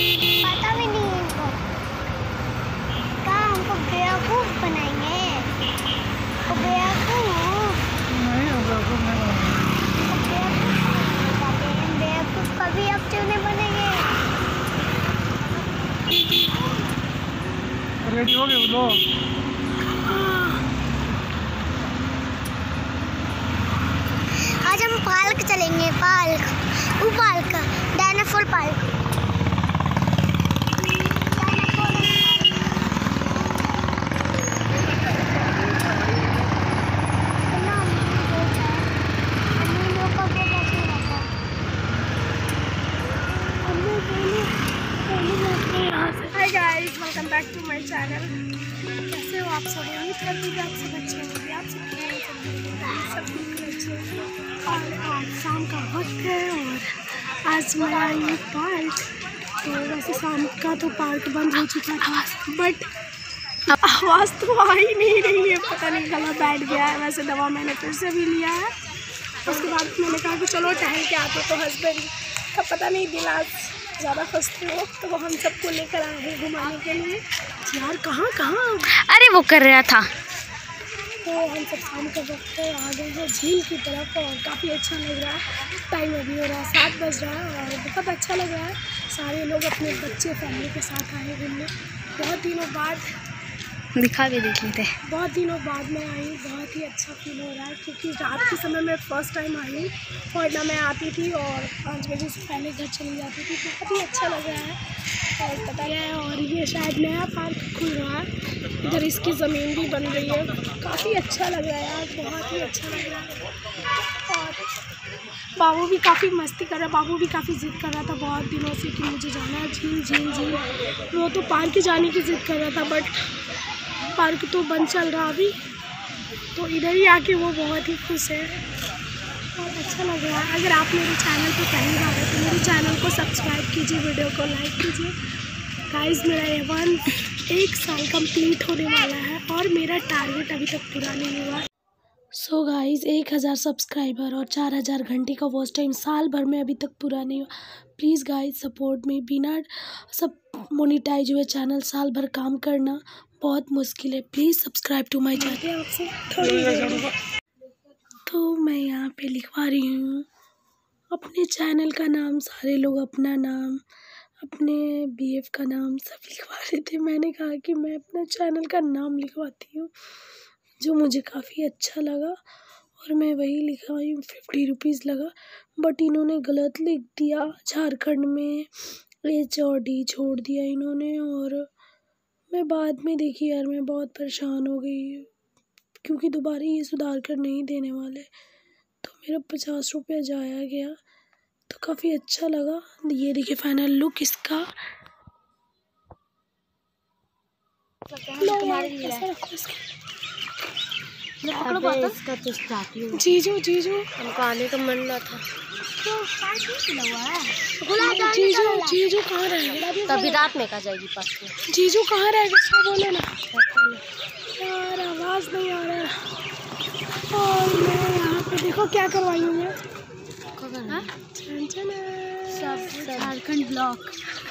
पता भी नहीं है इनको। कहाँ हमको बेवकूफ बनाएंगे? बेवकूफ कभी अब नहीं बनेंगे। रेडी हो गए लोग? आज हम पार्क चलेंगे। पार्क, वो park dinosaur park. Hi guys, welcome back to my channel. कैसे हो आप सब? उम्मीद करती हूँ आप सब अच्छे होंगे। आप सब अच्छे। और आज शाम का वक्त है और आज मैं आई हूँ पार्क। तो वैसे शाम का तो पार्क बंद हो चुका था, बट आवाज़ तो आ ही नहीं रही है। पता नहीं गला बैठ गया है। वैसे दवा मैंने फिर से भी लिया है। उसके बाद मैंने कहा कि चलो टहल के आते। तो हस्बैंड का पता नहीं दिल आज ज़्यादा फंसते हो, तो वो हम सबको लेकर आए हैं घुमाने के लिए। यार कहाँ अरे वो कर रहा था। तो हम सब शाम के वक्त आ गए हैं झील की तरफ और काफ़ी अच्छा लग रहा है। टाइम अभी हो रहा है 7 बज रहा है और बहुत अच्छा लग रहा है। सारे लोग अपने बच्चे फैमिली के साथ आए घूमने। बहुत दिनों बाद दिखा भी देख लेते। बहुत दिनों बाद मैं आई। बहुत ही अच्छा फील हो रहा है क्योंकि रात के समय मैं फ़र्स्ट टाइम आई हूँ। वरना मैं आती थी और 5 बजे से पहले घर चली जाती थी। बहुत ही अच्छा लग रहा है और पता है। और ये शायद नया पार्क खुल रहा है। इधर इसकी ज़मीन भी बन रही है। काफ़ी अच्छा लग रहा है यार, बहुत ही अच्छा लग रहा है। और बाबू भी काफ़ी मस्ती कर रहा है। बाबू भी काफ़ी ज़िद कर रहा था बहुत दिनों से कि मुझे जाना है झील झील झील। वो तो पार्क जाने की ज़िद कर रहा था, बट पार्क तो बंद चल रहा अभी। तो इधर ही आके वो बहुत ही खुश है और अच्छा लग रहा है। अगर आप मेरे चैनल पर पहली बार है तो मेरे चैनल को सब्सक्राइब कीजिए, वीडियो को लाइक कीजिए। गाइस मेरा 1 साल कंप्लीट होने वाला है और मेरा टारगेट अभी तक पूरा नहीं हुआ। सो गाइस 1000 सब्सक्राइबर और 4000 घंटे का वॉच टाइम साल भर में अभी तक पूरा नहीं हुआ। प्लीज़ गाइस सपोर्ट में। बिना सब मोनेटाइज हुए चैनल साल भर काम करना बहुत मुश्किल है। Please subscribe to my channel. तो मैं यहाँ पे लिखवा रही हूँ अपने चैनल का नाम। सारे लोग अपना नाम, अपने BF का नाम सब लिखवा रहे थे। मैंने कहा कि मैं अपना चैनल का नाम लिखवाती हूँ, जो मुझे काफ़ी अच्छा लगा और मैं वही लिखवाई हूँ। 50 रुपीज़ लगा, बट इन्होंने गलत लिख दिया। झारखंड में H और D छोड़ दिया इन्होंने। और मैं बाद में देखी यार, मैं बहुत परेशान हो गई क्योंकि दोबारा ये सुधार कर नहीं देने वाले। तो मेरा 50 रुपया जाया गया। तो काफ़ी अच्छा लगा। ये देखिए फाइनल लुक इसका। जीजू जीजू हमको आने का मन ना था। जीजू कहाँ रहेगा? तभी रात में कहा जाएगी पास में। जीजू कहाँ रहेगा? सब बोले ना यार, आवाज़ नहीं आ रहा है। और मैं यहाँ पे देखो क्या करवाई हूँ मैं। झारखंड ब्लॉक।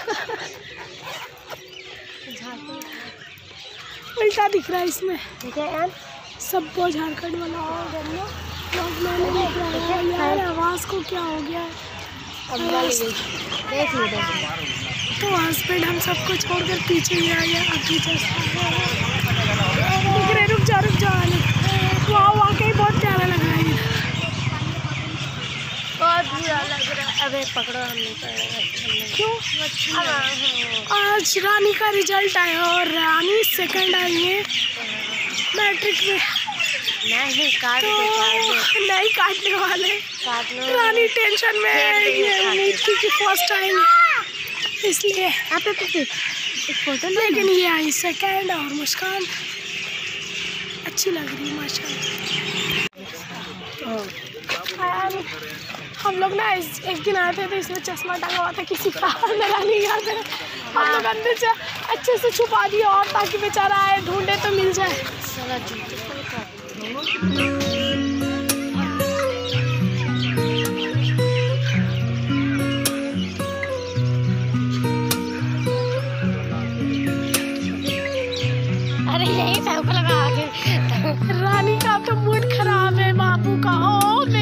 उल्टा दिख रहा है इसमें। ठीक है यार, सबको झारखंड वाला ब्लॉग मैंने देख रहा है यार। आवाज़ को क्या हो गया है? देख लो। तो हस्बैंड हम सबको छोड़कर पीछे ही आ गया। अब पीछे दिख रहे। रुक जा वाह वाकई बहुत प्यारा लग रहा है। बहुत बुरा लग रहा है। अबे पकड़ो, हम नहीं पकड़ेंगे। क्यों? आज रानी का रिजल्ट आया और रानी सेकंड आई है मैट्रिक में। नहीं काटने वाले। रानी टेंशन में ये उम्मीद थी कि फर्स्ट टाइम, इसलिए फोटो। लेकिन ये आई सेकंड और मुस्कान अच्छी लग रही है माशाल्लाह। हम लोग ना एक दिन आए थे तो इसमें चश्मा टंगा हुआ था किसी का। मेरा नहीं याद है। हम लोग अंदर से अच्छे से छुपा दिया और ताकि बेचारा आए ढूंढे तो मिल जाए।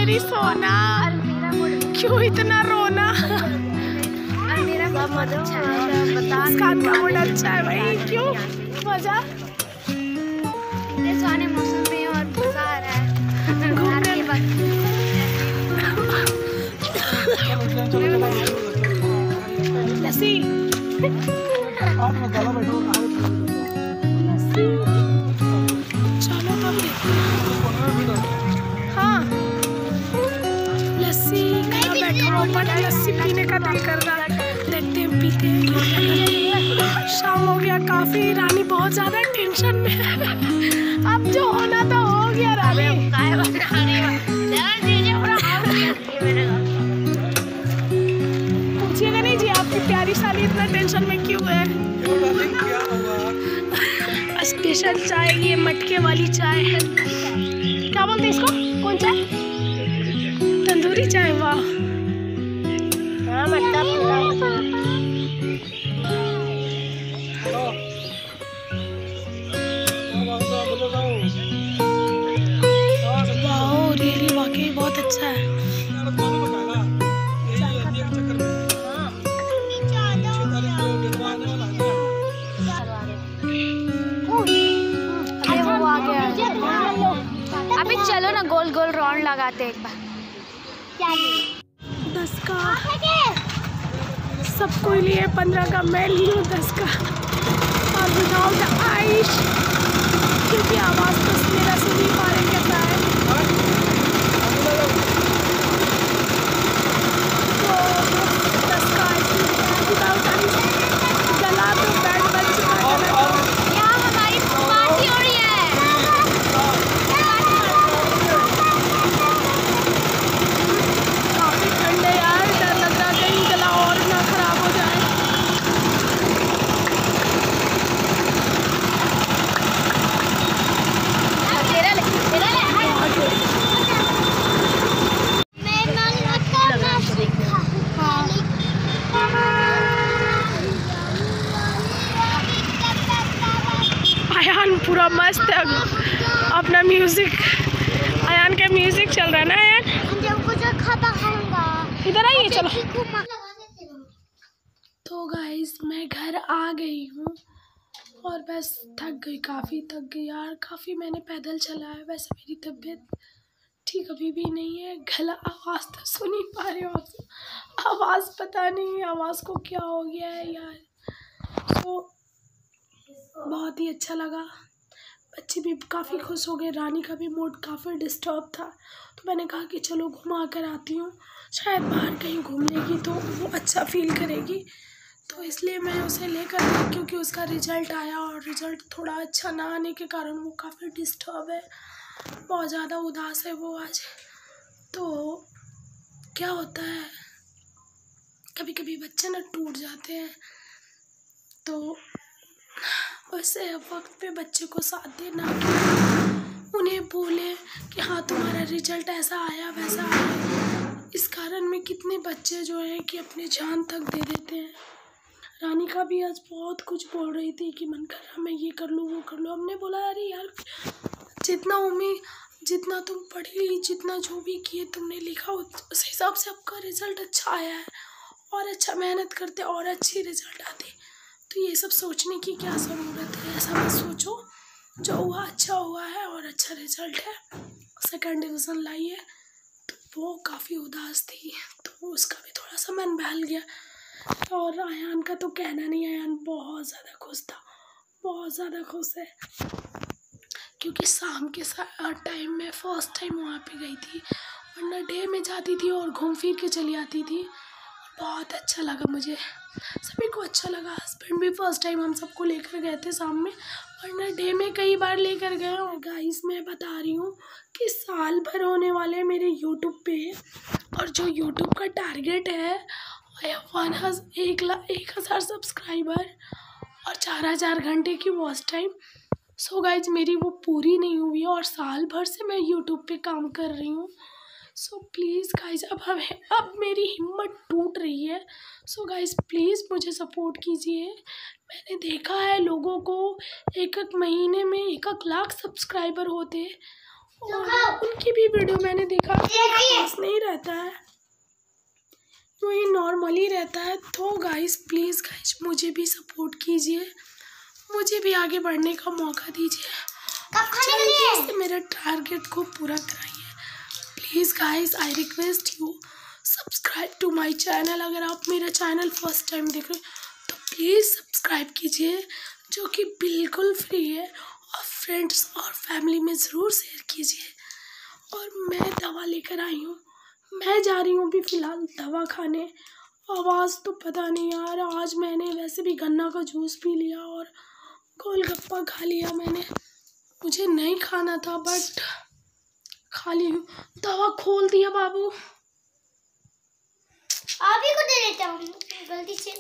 मेरी सोना, क्यों इतना रोना? मेरा बहुत अच्छा है, मुस्कान का मूड अच्छा है भाई, क्यों मजा? इतने सुहाने मौसम में और मजा आ रहा है घूमने वक्त। लस्सी चलो तब देखते हैं। हाँ लस्सी कहाँ बैठा हो, पर लस्सी पीने का दिल कर रहा, देखते हैं पीते हैं। शाम हो गया काफी, रानी बहुत ज्यादा टेंशन में है। अब जो होना था हो गया रानी। पूछिएगा नहीं जी आपकी प्यारी साली इतना टेंशन में क्यों है? स्पेशल चाय, ये मटके वाली चाय है, क्या बोलते हैं इसको, कौन चाय? तंदूरी चाय। वाह हाँ मटका वाह, रियली वाकई बहुत अच्छा है। अभी चलो ना गोल गोल राउंड लगाते एक बार। 10 का सबको लिए, 15 का मैं ली हूँ, 10 का। और विदाउट आइश, क्योंकि आवाज़ तो मेरा सुन ही पा रहे कैसा है। तो 10 का आइस विदाउट आइस, गला तो बैड बन चुका है। यहाँ हमारी पार्टी हो रही है। काफ़ी ठंड है यार, डर लग रहा है कहीं गला और ना खराब हो जाए। अयान पूरा मस्त है, अपना म्यूजिक, अयान का म्यूजिक चल रहा है ना। अयान इधर आइए चलो। तो गाइस मैं घर आ गई हूँ और बस थक गई, काफ़ी थक गई यार, काफ़ी मैंने पैदल चला है। वैसे मेरी तबीयत ठीक अभी भी नहीं है, गला आवाज़ तो सुन ही पा रहे हो आप, आवाज़ पता नहीं आवाज़ को क्या हो गया है यार। तो बहुत ही अच्छा लगा, बच्चे भी काफ़ी खुश हो गए, रानी का भी मूड काफ़ी डिस्टर्ब था। तो मैंने कहा कि चलो घुमा कर आती हूँ, शायद बाहर कहीं घूम लेगी तो वो अच्छा फील करेगी। तो इसलिए मैं उसे लेकर गई, क्योंकि उसका रिज़ल्ट आया और रिज़ल्ट थोड़ा अच्छा ना आने के कारण वो काफ़ी डिस्टर्ब है, बहुत ज़्यादा उदास है वो आज। तो क्या होता है कभी कभी बच्चे ना टूट जाते हैं, तो वैसे वक्त पे बच्चे को साथ देना, उन्हें बोले कि हाँ तुम्हारा रिजल्ट ऐसा आया वैसा आया, इस कारण में कितने बच्चे जो है कि अपनी जान तक दे देते हैं। रानी का भी आज बहुत कुछ बोल रही थी कि मन कर रहा मैं ये कर लूँ वो कर लूँ। हमने बोला अरे यार जितना उम्मीद, जितना तुम पढ़ी, जितना जो भी किए तुमने लिखा उस हिसाब से आपका रिज़ल्ट अच्छा आया है, और अच्छा मेहनत करते और अच्छी रिज़ल्ट आती। तो ये सब सोचने की क्या ज़रूरत है, ऐसा मत सोचो, जो हुआ अच्छा हुआ है और अच्छा रिज़ल्ट है। सेकंड डिवीज़न लाई है, तो वो काफ़ी उदास थी, तो उसका भी थोड़ा सा मन बहल गया। और अयान का तो कहना नहीं, अयान बहुत ज़्यादा खुश था, बहुत ज़्यादा खुश है, क्योंकि शाम के टाइम में फ़र्स्ट टाइम वहाँ पे गई थी, वरना डे में जाती थी और घूम फिर के चली आती थी। बहुत अच्छा लगा, मुझे सभी को अच्छा लगा। हस्बैंड भी फर्स्ट टाइम हम सबको लेकर गए थे शाम में, वरना डे में कई बार लेकर गए। और गाइस मैं बता रही हूँ कि साल भर होने वाले मेरे यूट्यूब पे, और जो यूट्यूब का टारगेट है 1,000 सब्सक्राइबर और 4,000 घंटे की वॉच टाइम। सो गाइज मेरी वो पूरी नहीं हुई है और साल भर से मैं यूट्यूब पे काम कर रही हूँ। सो प्लीज़ गाइज अब मेरी हिम्मत टूट रही है। सो गाइज प्लीज़ मुझे सपोर्ट कीजिए। मैंने देखा है लोगों को एक एक महीने में 1 लाख सब्सक्राइबर होते, और उनकी भी वीडियो मैंने देखा, खास नहीं रहता है, वही नॉर्मली रहता है। तो गाइस प्लीज़ गाइस मुझे भी सपोर्ट कीजिए, मुझे भी आगे बढ़ने का मौका दीजिए, जल्दी से मेरे टारगेट को पूरा कराइए। Please guys I request you subscribe to my channel. अगर आप मेरा चैनल फर्स्ट टाइम देख रहे हैं तो प्लीज़ सब्सक्राइब कीजिए, जो कि बिल्कुल फ्री है, और फ्रेंड्स और फैमिली में ज़रूर शेयर कीजिए। और मैं दवा लेकर आई हूँ, मैं जा रही हूँ अभी फ़िलहाल दवा खाने। आवाज़ तो पता नहीं यार, आज मैंने वैसे भी गन्ना का जूस पी लिया और गोलगप्पा खा लिया मैंने, मुझे नहीं खाना था बट खा ली हूँ। दवा खोल दिया बाबू, आप ही को दे देता हूँ गलती से,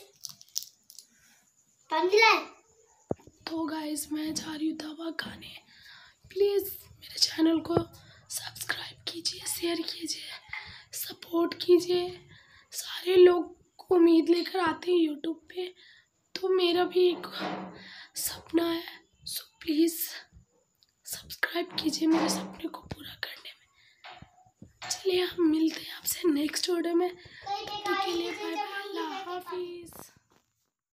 पानी लाए। तो गाइस मैं जा रही हूँ दवा खाने। प्लीज़ मेरे चैनल को सब्सक्राइब कीजिए, शेयर कीजिए, सपोर्ट कीजिए। सारे लोग उम्मीद लेकर आते हैं यूट्यूब पे, तो मेरा भी एक सपना है। सो प्लीज़ सब्सक्राइब कीजिए मेरे सपने को पूरा करने में। चलिए हम मिलते हैं आपसे नेक्स्ट वीडियो में, तब तक के लिए बाय बाय, अल्लाह हाफिज़।